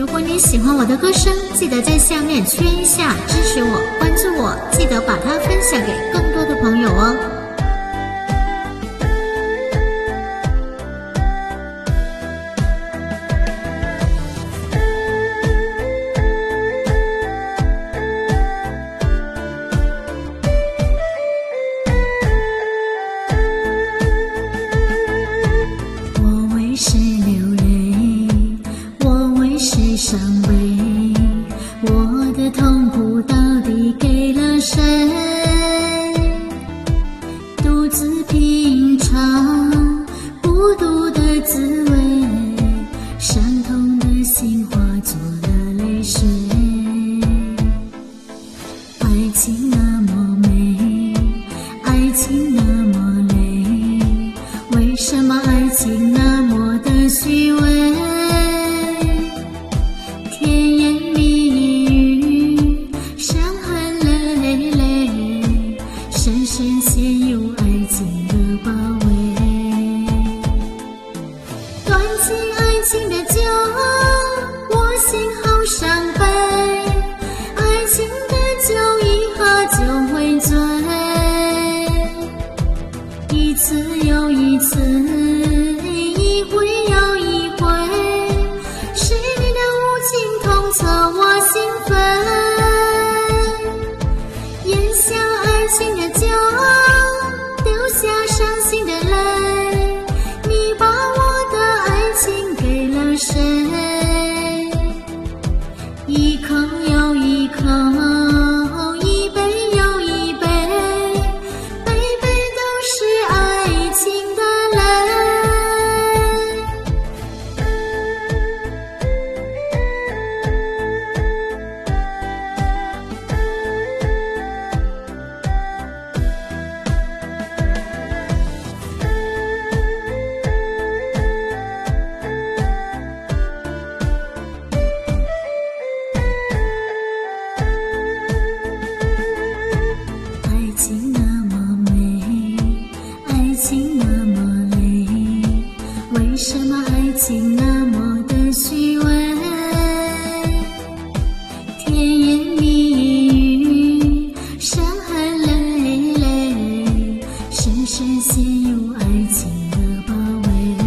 如果你喜欢我的歌声，记得在下面圈一下支持我，关注我，记得把它分享给更多的朋友哦。 我为谁流泪？我为谁伤悲？我的痛苦到底给了谁？独自品尝孤独的滋味，伤痛的心化作了泪水。爱情那么美，爱情那么累，为什么爱情那么的虚伪？甜言蜜语，伤痕累累，深深陷入爱情的包围。断尽爱情的酒，我心好伤悲。爱情的酒一喝就会醉，一次又一次，一回又一回，是你的无情痛彻我心扉。咽下爱情的酒，流下伤心的泪，你把我的爱情给了谁？一口又一口，一杯又一杯，杯杯都是爱情的泪。爱情那么美，爱情那么累，为什么爱情那么的虚伪？甜言蜜语，伤痕累累，深深陷入爱情的包围。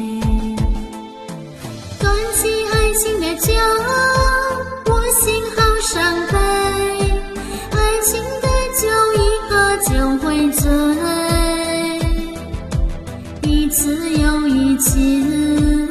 断尽爱情的酒，我心好伤悲。爱情的酒一喝就会醉，一次又一次，